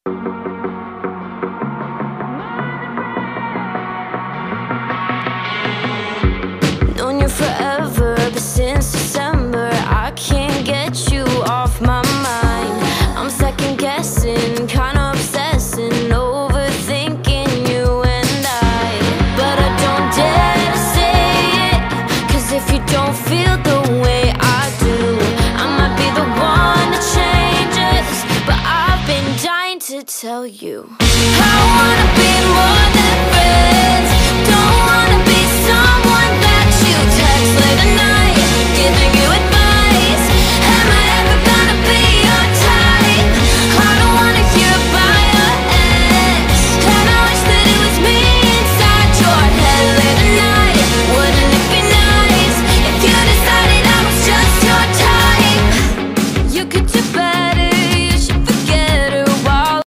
Known you forever, but since December I can't get you off my mind. I'm second guessing, kinda obsessing, overthinking you and I. But I don't dare to say it, 'cause if you don't feel the way I do, I might be the one to change us. But I've been dying to tell you I wanna be more than